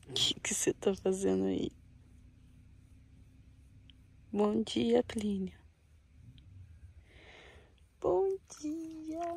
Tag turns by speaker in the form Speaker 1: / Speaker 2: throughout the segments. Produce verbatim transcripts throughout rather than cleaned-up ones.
Speaker 1: O que que você tá fazendo aí? Bom dia, Plínio. Bom dia.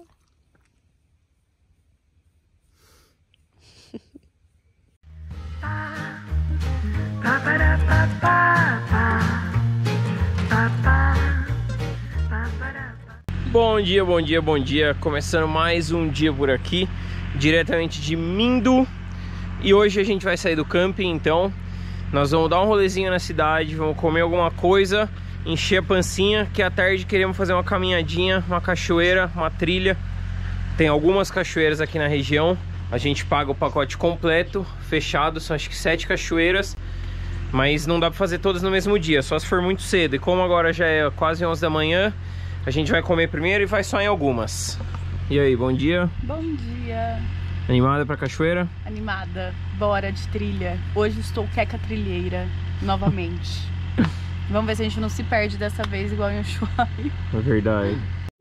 Speaker 2: Bom dia, bom dia, bom dia. Começando mais um dia por aqui, diretamente de Mindu. E hoje a gente vai sair do camping, então nós vamos dar um rolezinho na cidade, vamos comer alguma coisa, encher a pancinha, que à tarde queremos fazer uma caminhadinha, uma cachoeira, uma trilha. Tem algumas cachoeiras aqui na região, a gente paga o pacote completo, fechado, são acho que sete cachoeiras, mas não dá pra fazer todas no mesmo dia, só se for muito cedo. E como agora já é quase onze da manhã, a gente vai comer primeiro e vai só em algumas. E aí, bom dia?
Speaker 1: Bom dia.
Speaker 2: Animada pra cachoeira?
Speaker 1: Animada. Bora de trilha. Hoje estou queca trilheira, novamente. Vamos ver se a gente não se perde dessa vez igual em Ushuaia.
Speaker 2: É verdade.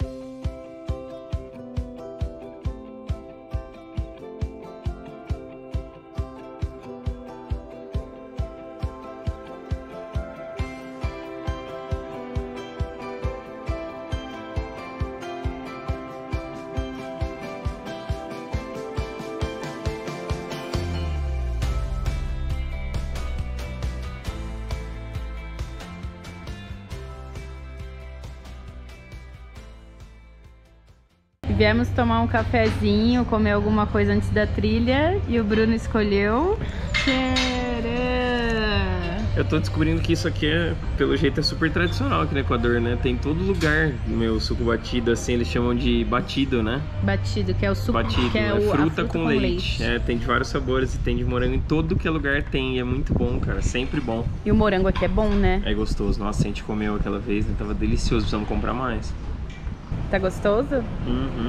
Speaker 1: Viemos tomar um cafezinho, comer alguma coisa antes da trilha e o Bruno escolheu... Tcharam!
Speaker 2: Eu tô descobrindo que isso aqui, é, pelo jeito, é super tradicional aqui no Equador, né? Tem em todo lugar, meu suco batido, assim, eles chamam de batido, né?
Speaker 1: Batido, que é o suco,
Speaker 2: batido,
Speaker 1: que é,
Speaker 2: é
Speaker 1: o,
Speaker 2: fruta,
Speaker 1: fruta
Speaker 2: com,
Speaker 1: com
Speaker 2: leite.
Speaker 1: leite.
Speaker 2: É, tem de vários sabores e tem de morango, em todo que é lugar tem, e é muito bom, cara, sempre bom.
Speaker 1: E o morango aqui é bom, né?
Speaker 2: É gostoso, nossa, a gente comeu aquela vez, né? Tava delicioso, precisamos comprar mais.
Speaker 1: Tá gostoso?
Speaker 2: Uhum.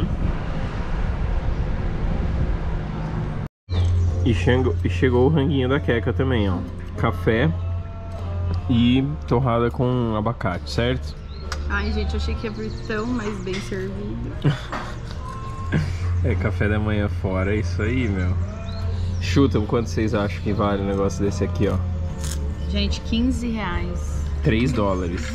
Speaker 2: E chegou, e chegou o ranguinho da queca também, ó. Café e torrada com abacate, certo?
Speaker 1: Ai, gente, eu achei que ia vir tão mais bem servido.
Speaker 2: É café da manhã fora, é isso aí, meu. Chutam, quanto vocês acham que vale um negócio desse aqui, ó?
Speaker 1: Gente, quinze reais.
Speaker 2: três dólares.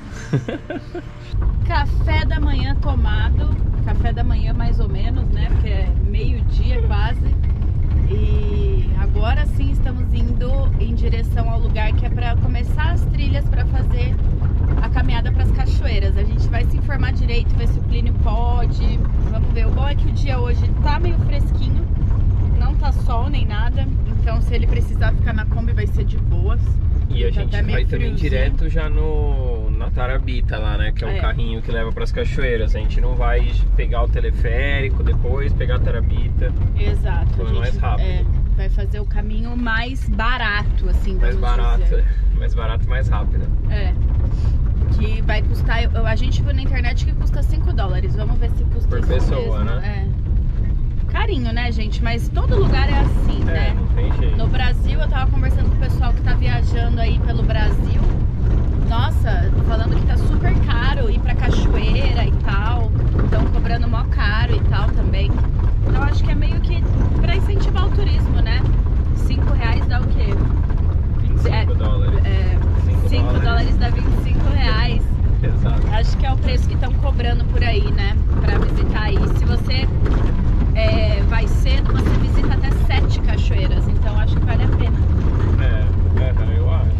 Speaker 1: Café da manhã tomado. Café da manhã mais ou menos, né? Porque é meio-dia quase. E agora sim estamos indo em direção ao lugar que é para começar as trilhas para fazer a caminhada para as cachoeiras. A gente vai se informar direito, ver se o Plínio pode. Vamos ver. O bom é que o dia hoje tá meio fresquinho, não tá sol nem nada. Então se ele precisar ficar na Kombi vai ser de boas.
Speaker 2: E a
Speaker 1: tá
Speaker 2: gente vai também direto já no na Tarabita lá, né? Que é um é. carrinho que leva para as cachoeiras. A gente não vai pegar o teleférico depois, pegar a Tarabita.
Speaker 1: Exato.
Speaker 2: Então é mais rápido.
Speaker 1: É, vai fazer o caminho mais barato, assim.
Speaker 2: Mais barato,
Speaker 1: dizer.
Speaker 2: mais barato e mais rápido.
Speaker 1: É. Que vai custar. A gente viu na internet que custa cinco dólares. Vamos ver se custa
Speaker 2: por
Speaker 1: isso
Speaker 2: pessoa,
Speaker 1: mesmo.
Speaker 2: né?
Speaker 1: É. Carinho, né, gente? Mas todo lugar é assim,
Speaker 2: é,
Speaker 1: né?
Speaker 2: Não tem jeito.
Speaker 1: No Brasil, eu tava conversando com o pessoal que tá viajando aí pelo Brasil. Nossa, falando que tá super caro ir pra cachoeira e tal. Estão cobrando mó caro e tal também. Então acho que é meio que pra incentivar o turismo, né? cinco reais dá o quê?
Speaker 2: vinte e cinco
Speaker 1: é,
Speaker 2: dólares.
Speaker 1: É, cinco dólares dá vinte e cinco reais.
Speaker 2: Exato.
Speaker 1: Acho que é o preço que estão cobrando por aí, né? Pra visitar aí. Se você é, vai cedo, você visita até sete cachoeiras. Então acho que vale a pena.
Speaker 2: É, é, eu acho.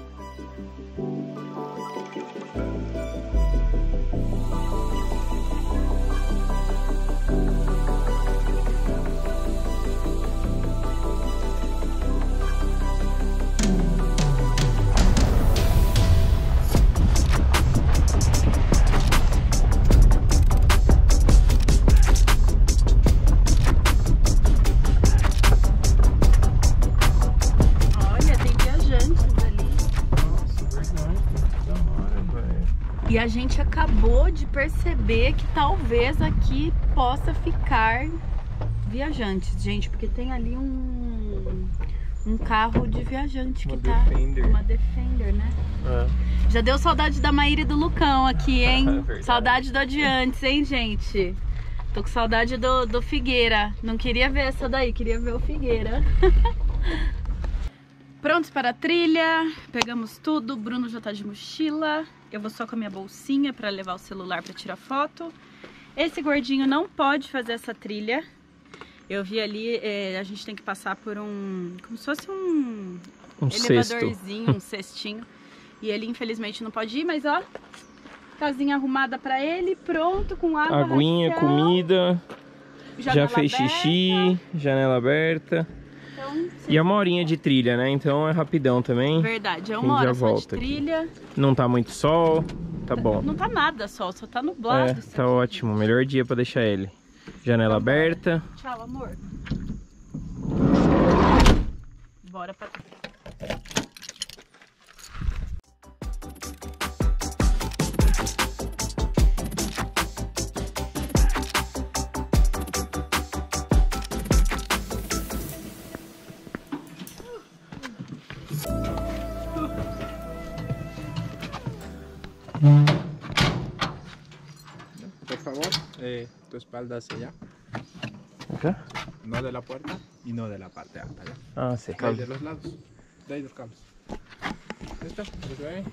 Speaker 1: E a gente acabou de perceber que talvez aqui possa ficar viajantes, gente, porque tem ali um, um carro de viajante que
Speaker 2: uma
Speaker 1: tá...
Speaker 2: Defender.
Speaker 1: Uma Defender, né?
Speaker 2: É.
Speaker 1: Já deu saudade da Maíra e do Lucão aqui, hein?
Speaker 2: É
Speaker 1: saudade do Adiantes, hein, gente? Tô com saudade do, do Figueira. Não queria ver essa daí, queria ver o Figueira. Prontos para a trilha, pegamos tudo, o Bruno já tá de mochila, eu vou só com a minha bolsinha para levar o celular para tirar foto. Esse gordinho não pode fazer essa trilha. Eu vi ali, é, a gente tem que passar por um, como se fosse um,
Speaker 2: um
Speaker 1: elevadorzinho,
Speaker 2: cesto.
Speaker 1: um cestinho. E ele infelizmente não pode ir, mas ó, casinha arrumada para ele, pronto, com água,
Speaker 2: aguinha,
Speaker 1: ração,
Speaker 2: comida, já fez
Speaker 1: aberta.
Speaker 2: xixi, janela aberta.
Speaker 1: Então,
Speaker 2: e é uma horinha de trilha, né? Então é rapidão também.
Speaker 1: Verdade, é uma hora só de trilha.
Speaker 2: Aqui. Não tá muito sol, tá bom.
Speaker 1: Não tá nada sol, só tá nublado.
Speaker 2: É, tá ótimo, melhor dia pra deixar ele. Janela
Speaker 1: então,
Speaker 2: aberta.
Speaker 1: Tchau, amor. Bora pra trilha.
Speaker 3: Por favor, eh, tu espalda hacia allá.
Speaker 2: Acá?
Speaker 3: No de la puerta y no de la parte alta. ¿ya?
Speaker 2: Ah, sí.
Speaker 3: De ahí de los lados. De ahí dos cables. ¿Listo? ¿Desde ahí?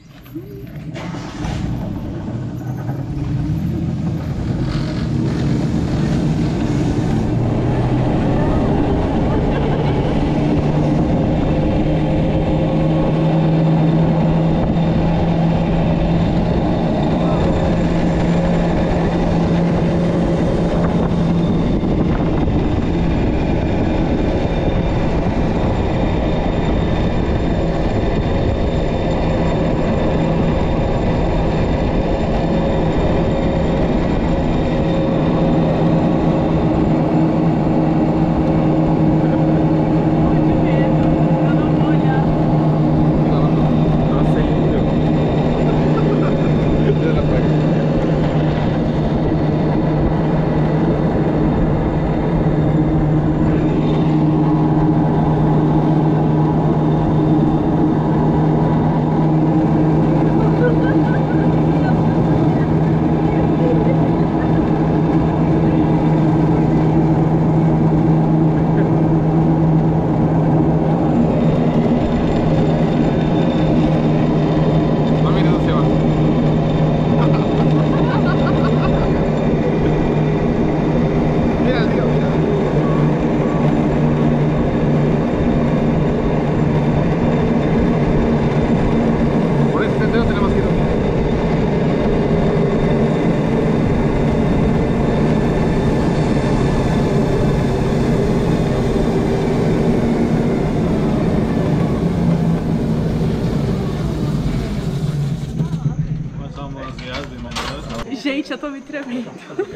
Speaker 1: Gente, eu tô me tremendo.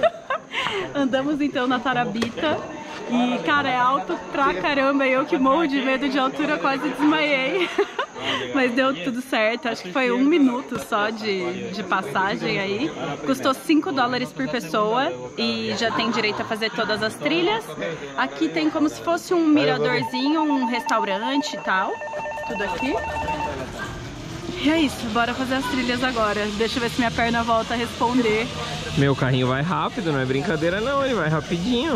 Speaker 1: Andamos então na Tarabita e, cara, é alto pra caramba. Eu que morro de medo de altura, quase desmaiei. Mas deu tudo certo, acho que foi um minuto só de, de passagem aí. Custou cinco dólares por pessoa e já tem direito a fazer todas as trilhas. Aqui tem como se fosse um miradorzinho, um restaurante e tal. Tudo aqui. E é isso, bora fazer as trilhas agora. Deixa eu ver se minha perna volta a responder.
Speaker 2: Meu carrinho vai rápido, não é brincadeira não, ele vai rapidinho.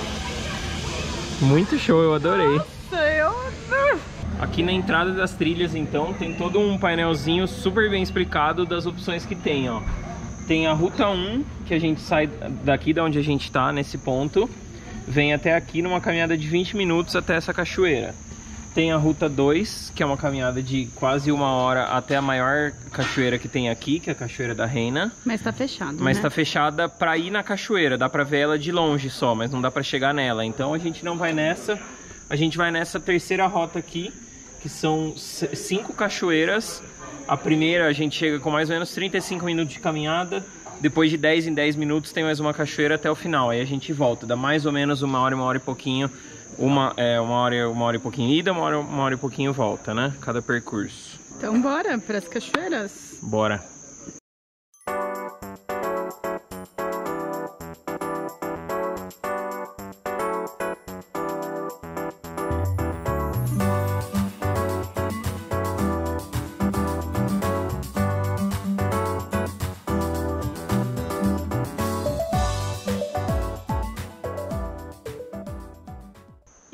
Speaker 2: Muito show, eu adorei.
Speaker 1: Nossa, eu...
Speaker 2: Aqui na entrada das trilhas, então, tem todo um painelzinho super bem explicado das opções que tem, ó. Tem a Ruta um, que a gente sai daqui de onde a gente tá, nesse ponto. Vem até aqui numa caminhada de vinte minutos até essa cachoeira. Tem a Ruta dois, que é uma caminhada de quase uma hora até a maior cachoeira que tem aqui, que é a Cachoeira da Reina.
Speaker 1: Mas tá fechado,
Speaker 2: Mas
Speaker 1: né?
Speaker 2: tá fechada pra ir na cachoeira, dá pra ver ela de longe só, mas não dá pra chegar nela. Então a gente não vai nessa, a gente vai nessa terceira rota aqui, que são cinco cachoeiras. A primeira a gente chega com mais ou menos trinta e cinco minutos de caminhada. Depois de dez em dez minutos tem mais uma cachoeira até o final. Aí a gente volta, dá mais ou menos uma hora, uma hora e pouquinho. Uma, é, uma, hora, uma hora e pouquinho ida, uma hora, uma hora e pouquinho volta, né? Cada percurso.
Speaker 1: Então bora para as cachoeiras.
Speaker 2: Bora.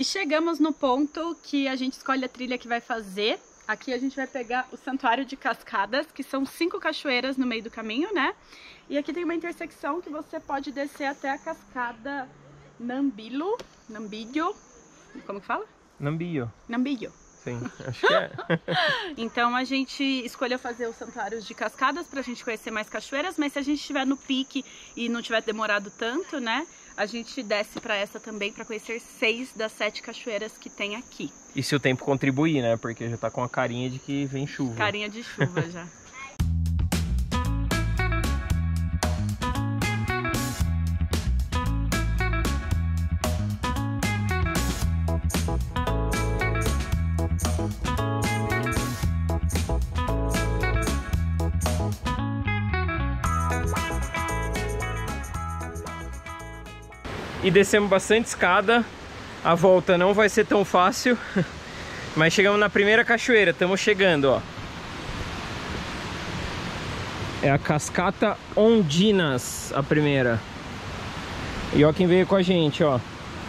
Speaker 1: E chegamos no ponto que a gente escolhe a trilha que vai fazer. Aqui a gente vai pegar o Santuário de Cascadas, que são cinco cachoeiras no meio do caminho, né? E aqui tem uma intersecção que você pode descer até a cascada Nambilo, Nambilho, como que fala?
Speaker 2: Nambilho.
Speaker 1: Nambilho.
Speaker 2: Sim, acho que é.
Speaker 1: Então a gente escolheu fazer os Santuários de Cascadas pra gente conhecer mais cachoeiras, mas se a gente estiver no pique e não tiver demorado tanto, né? A gente desce pra essa também pra conhecer seis das sete cachoeiras que tem aqui.
Speaker 2: E se o tempo contribuir, né? Porque já tá com a carinha de que vem chuva.
Speaker 1: Carinha de chuva já.
Speaker 2: E descemos bastante escada. A volta não vai ser tão fácil. Mas chegamos na primeira cachoeira. Estamos chegando, ó. É a Cascata Ondinas, a primeira. E ó quem veio com a gente, ó.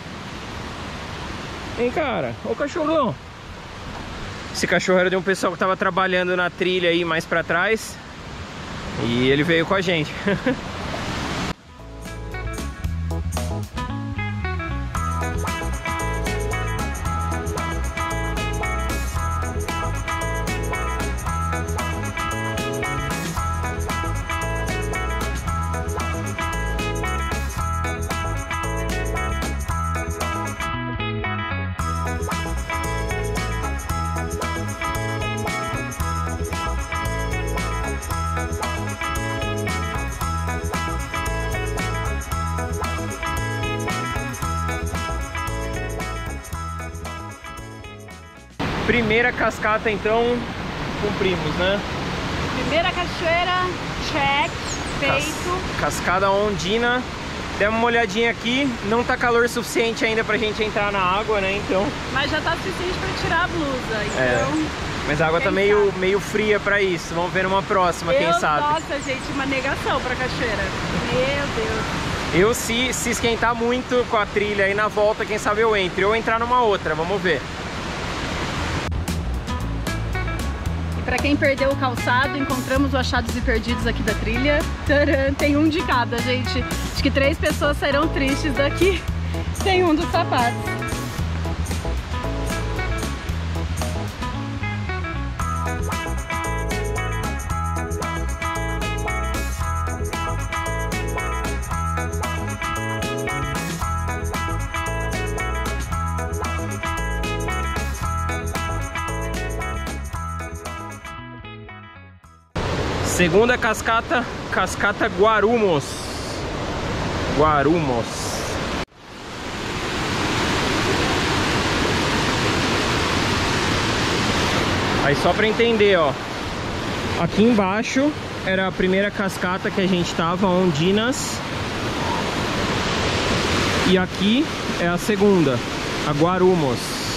Speaker 2: Hein, cara? Ô cachorrão. Esse cachorro era de um pessoal que tava trabalhando na trilha aí mais pra trás. E ele veio com a gente. Primeira cascata, então, cumprimos, né?
Speaker 1: Primeira cachoeira, check, feito.
Speaker 2: Cas Cascada Ondina. Demos uma olhadinha aqui, não tá calor suficiente ainda pra gente entrar na água, né? Então.
Speaker 1: Mas já tá suficiente pra tirar a blusa, então.
Speaker 2: É. Mas a água tá meio, meio fria pra isso. Vamos ver numa próxima,
Speaker 1: eu,
Speaker 2: quem sabe.
Speaker 1: Nossa, gente, uma negação pra cachoeira. Meu Deus.
Speaker 2: Eu, se, se esquentar muito com a trilha aí na volta, quem sabe eu entre. Ou entrar numa outra, vamos ver.
Speaker 1: Pra quem perdeu o calçado, encontramos o achados e perdidos aqui da trilha. Tcharam, tem um de cada, gente. Acho que três pessoas sairão tristes daqui. Tem um dos sapatos.
Speaker 2: Segunda cascata, Cascata Guarumos. Guarumos. Aí só pra entender, ó. Aqui embaixo era a primeira cascata que a gente tava, Ondinas. E aqui é a segunda, a Guarumos.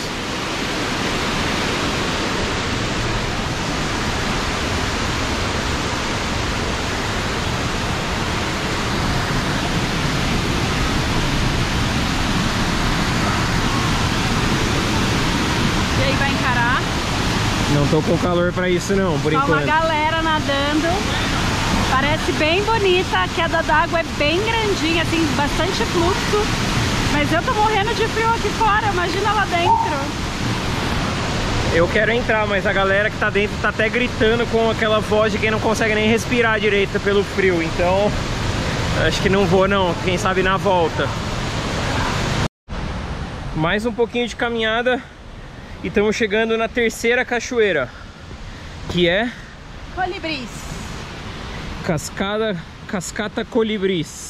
Speaker 2: Não tô com calor pra isso não, por
Speaker 1: Só
Speaker 2: enquanto.
Speaker 1: uma galera nadando. Parece bem bonita, a queda d'água é bem grandinha, tem bastante fluxo. Mas eu tô morrendo de frio aqui fora, imagina lá dentro.
Speaker 2: Eu quero entrar, mas a galera que tá dentro tá até gritando com aquela voz de quem não consegue nem respirar direito pelo frio. Então, acho que não vou não, quem sabe na volta. Mais um pouquinho de caminhada. E estamos chegando na terceira cachoeira, que é
Speaker 1: Colibris.
Speaker 2: Cascada, Cascata Colibris.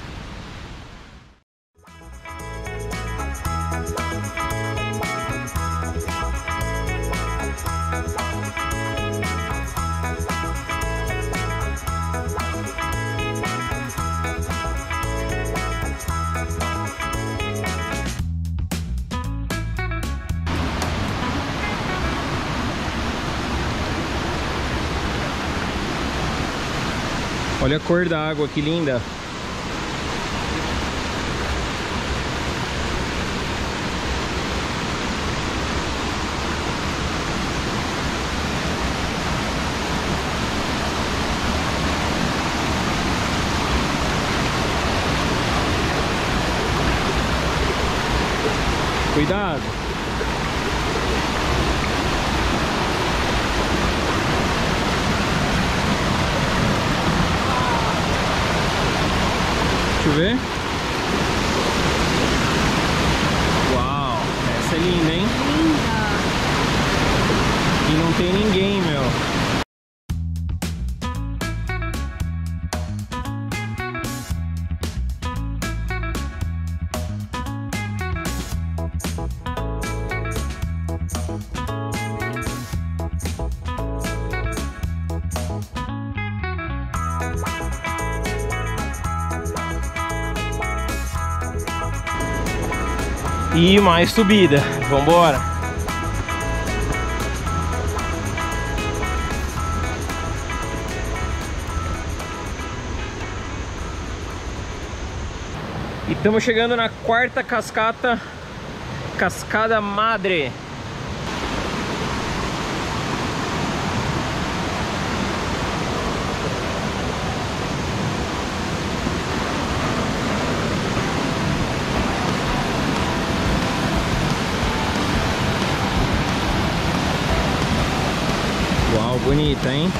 Speaker 2: Olha a cor da água, que linda. Cuidado. Deixa eu ver. Uau, essa é linda, hein?
Speaker 1: Linda.
Speaker 2: E não tem ninguém, meu. E mais subida, vambora. E estamos chegando na quarta cascata, Cascada Madre. Uau, bonita, hein?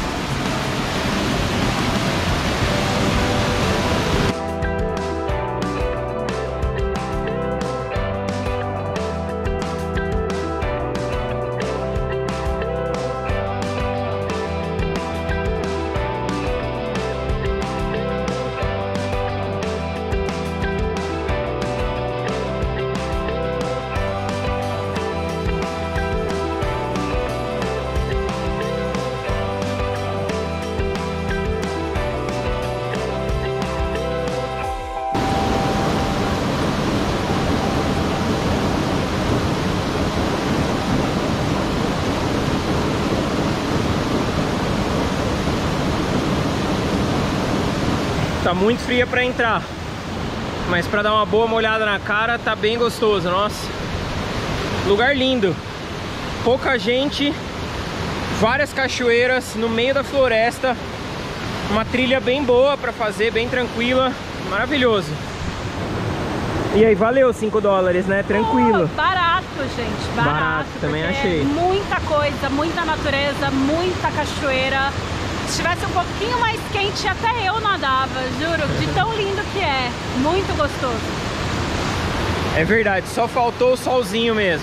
Speaker 2: Tá muito fria pra entrar, mas pra dar uma boa molhada na cara tá bem gostoso, nossa. Lugar lindo, pouca gente, várias cachoeiras no meio da floresta, uma trilha bem boa pra fazer, bem tranquila, maravilhoso. E aí, valeu cinco dólares, né? Tranquilo.
Speaker 1: Oh, barato, gente, barato.
Speaker 2: Barato, também achei.
Speaker 1: Muita coisa, muita natureza, muita cachoeira. Se tivesse um pouquinho mais quente, até eu nadava, juro, de tão lindo que é. Muito gostoso.
Speaker 2: É verdade, só faltou o solzinho mesmo.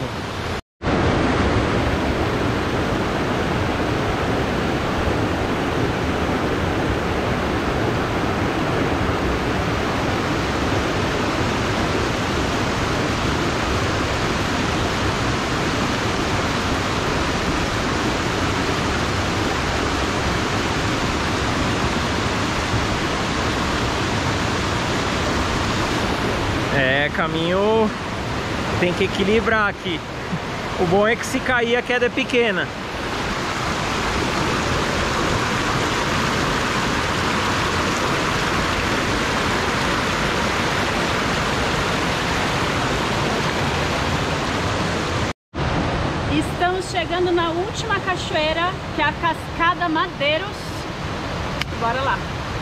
Speaker 2: É, caminho tem que equilibrar aqui. O bom é que se cair a queda é pequena.
Speaker 1: Estamos chegando na última cachoeira, que é a Cascada Madeiros. Bora lá.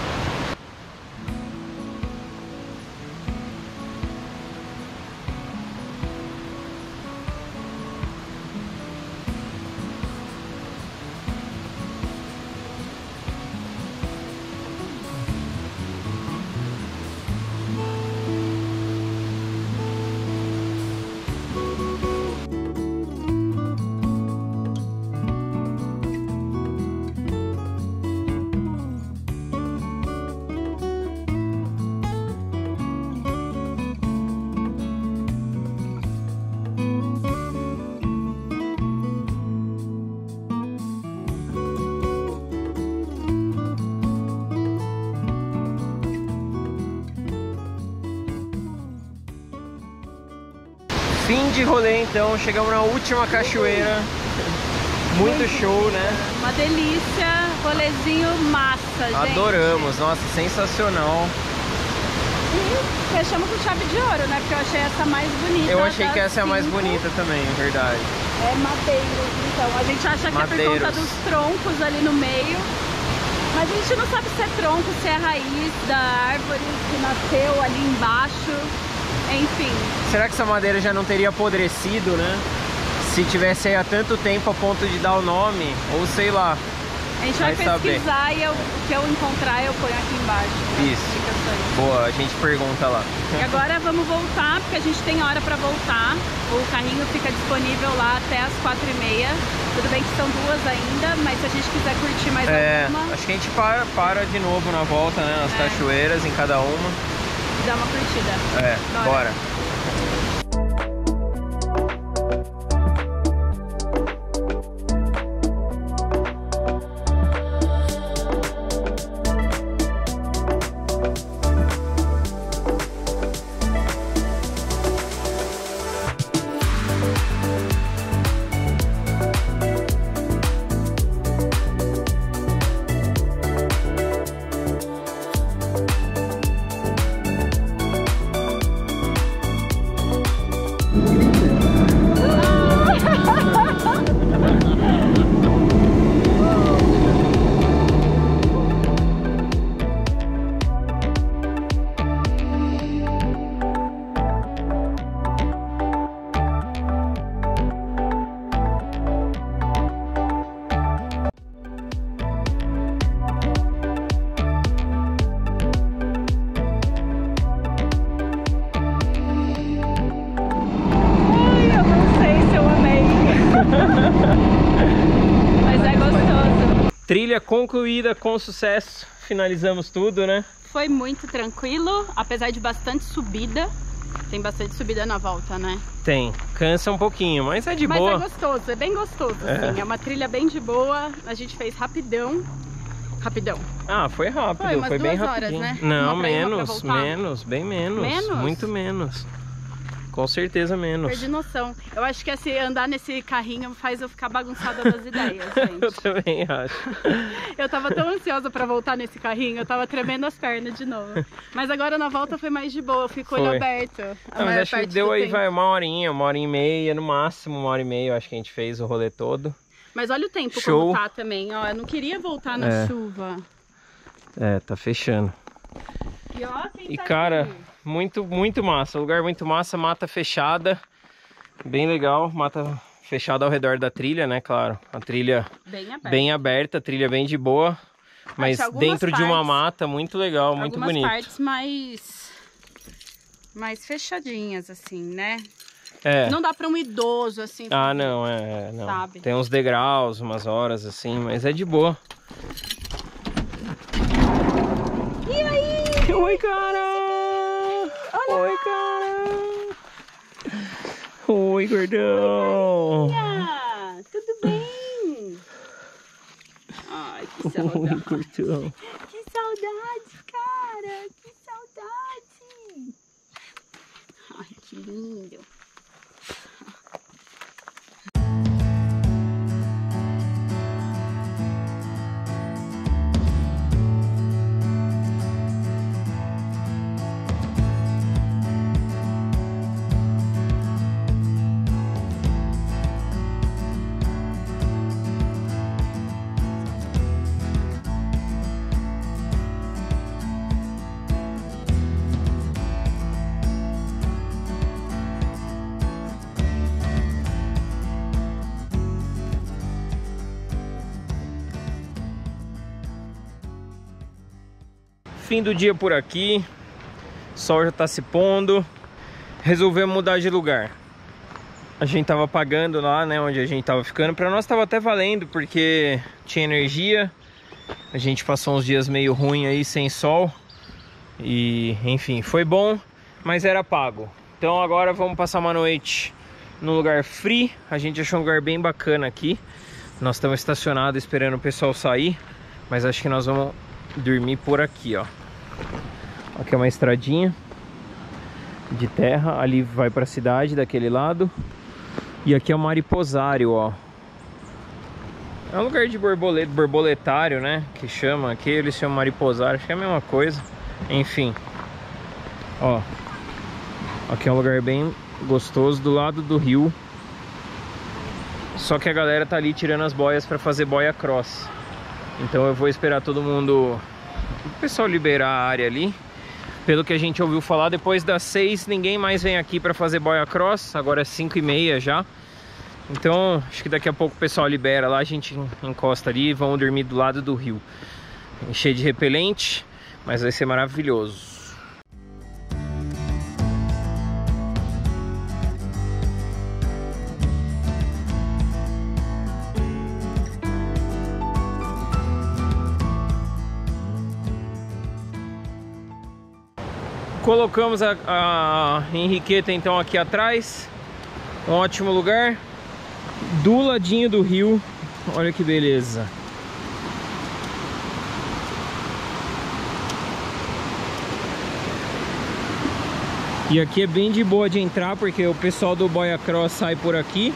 Speaker 2: Fim de rolê então, chegamos na última cachoeira. Muito show, né?
Speaker 1: Uma delícia, rolezinho massa, gente.
Speaker 2: Adoramos, nossa, sensacional.
Speaker 1: E fechamos com chave de ouro, né? Porque eu achei essa mais bonita.
Speaker 2: Eu achei que essa é a mais
Speaker 1: cinco.
Speaker 2: bonita também, é verdade.
Speaker 1: É madeiros, então. A gente acha que
Speaker 2: Madeiros.
Speaker 1: é por conta dos troncos ali no meio. Mas a gente não sabe se é tronco, se é raiz da árvore que nasceu ali embaixo. Enfim.
Speaker 2: Será que essa madeira já não teria apodrecido, né? Se tivesse aí há tanto tempo a ponto de dar o nome, ou sei lá.
Speaker 1: A gente vai, vai pesquisar saber. E eu, o que eu encontrar eu ponho aqui embaixo.
Speaker 2: Isso. Boa, a gente pergunta lá.
Speaker 1: E agora vamos voltar, porque a gente tem hora pra voltar. O carrinho fica disponível lá até as quatro e meia. Tudo bem que são duas ainda, mas se a gente quiser curtir mais
Speaker 2: é,
Speaker 1: alguma...
Speaker 2: Acho que a gente para, para de novo na volta, né? Nas é. cachoeiras, em cada uma.
Speaker 1: Dá uma curtida.
Speaker 2: É, bora. bora.
Speaker 1: Mas é gostoso.
Speaker 2: Trilha concluída com sucesso. Finalizamos tudo, né?
Speaker 1: Foi muito tranquilo, apesar de bastante subida. Tem bastante subida na volta, né?
Speaker 2: Tem. Cansa um pouquinho, mas é de
Speaker 1: mas
Speaker 2: boa.
Speaker 1: Mas é gostoso, é bem gostoso, é. Assim. É uma trilha bem de boa. A gente fez rapidão. Rapidão.
Speaker 2: Ah, foi rápido, foi, foi bem rapidinho. Horas, né? Não, menos, menos, bem menos. Menos? Muito menos. Com certeza menos.
Speaker 1: Perdi noção. Eu acho que esse, andar nesse carrinho faz eu ficar bagunçada das ideias, gente.
Speaker 2: Eu também acho.
Speaker 1: Eu tava tão ansiosa pra voltar nesse carrinho, eu tava tremendo as pernas de novo. Mas agora na volta foi mais de boa, eu fico olho aberto.
Speaker 2: Não, mas acho que deu aí, vai, uma horinha, uma hora e meia, no máximo uma hora e meia, eu acho que a gente fez o rolê todo.
Speaker 1: Mas olha o tempo
Speaker 2: Show.
Speaker 1: Como tá também, ó. Eu não queria voltar na
Speaker 2: é.
Speaker 1: chuva.
Speaker 2: É, tá fechando.
Speaker 1: E ó, quem
Speaker 2: E
Speaker 1: tá
Speaker 2: cara...
Speaker 1: aqui?
Speaker 2: Muito, muito massa, lugar muito massa, mata fechada, bem legal, mata fechada ao redor da trilha, né, claro, a trilha
Speaker 1: bem aberta,
Speaker 2: bem aberta trilha bem de boa, mas dentro partes, de uma mata, muito legal, muito bonito.
Speaker 1: Algumas partes mais, mais fechadinhas, assim, né?
Speaker 2: É.
Speaker 1: Não dá pra um idoso, assim.
Speaker 2: Ah, não, é, não.
Speaker 1: Sabe?
Speaker 2: Tem uns degraus, umas horas, assim, mas é de boa.
Speaker 1: E aí?
Speaker 2: Oi, cara!
Speaker 1: Olá.
Speaker 2: Oi, cara! Oi, gordão!
Speaker 1: Oi, tudo bem? Ai, que saudade!
Speaker 2: Oi, gordão!
Speaker 1: Que saudade, cara! Que saudade! Ai, que lindo!
Speaker 2: Fim do dia por aqui, o sol já tá se pondo, resolvemos mudar de lugar. A gente tava pagando lá, né, onde a gente tava ficando, pra nós tava até valendo, porque tinha energia. A gente passou uns dias meio ruim aí, sem sol, e enfim, foi bom, mas era pago. Então agora vamos passar uma noite num lugar free. A gente achou um lugar bem bacana aqui. Nós estamos estacionados esperando o pessoal sair, mas acho que nós vamos dormir por aqui, ó. Aqui é uma estradinha de terra, ali vai para a cidade daquele lado. E aqui é o mariposário, ó. É um lugar de borboleta, borboletário, né? Que chama aqui, eles chamam mariposário, acho que é a mesma coisa. Enfim, ó. Aqui é um lugar bem gostoso, do lado do rio. Só que a galera tá ali tirando as boias para fazer boia cross. Então eu vou esperar todo mundo, o pessoal liberar a área ali, Pelo que a gente ouviu falar, depois das seis ninguém mais vem aqui para fazer boia cross. Agora é cinco e meia já. Então acho que daqui a pouco o pessoal libera lá, a gente encosta ali e vamos dormir do lado do rio. Encher de repelente, mas vai ser maravilhoso. Colocamos a, a Henriqueta então aqui atrás. Um ótimo lugar. Do ladinho do rio. Olha que beleza. E aqui é bem de boa de entrar, porque o pessoal do Boia Cross sai por aqui.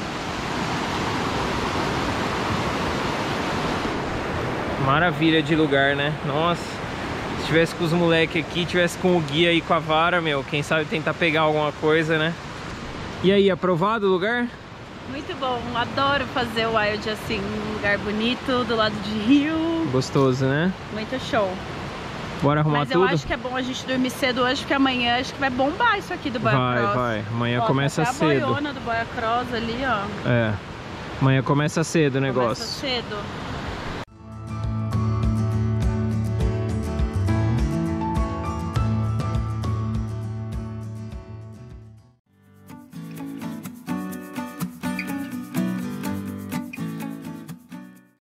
Speaker 2: Maravilha de lugar, né? Nossa. Se tivesse com os moleques aqui, tivesse com o guia aí com a vara, meu, quem sabe tentar pegar alguma coisa, né? E aí, aprovado o lugar?
Speaker 1: Muito bom, adoro fazer o wild assim, um lugar bonito, do lado de rio.
Speaker 2: Gostoso, né?
Speaker 1: Muito show.
Speaker 2: Bora arrumar
Speaker 1: Mas
Speaker 2: tudo?
Speaker 1: Mas eu acho que é bom a gente dormir cedo hoje, porque amanhã acho que vai bombar isso aqui do Boia
Speaker 2: vai,
Speaker 1: Cross.
Speaker 2: Vai, vai. Amanhã
Speaker 1: ó,
Speaker 2: começa
Speaker 1: tá
Speaker 2: cedo.
Speaker 1: A boiona do Boia Cross ali, ó.
Speaker 2: É. Amanhã começa cedo o negócio.
Speaker 1: Começa cedo.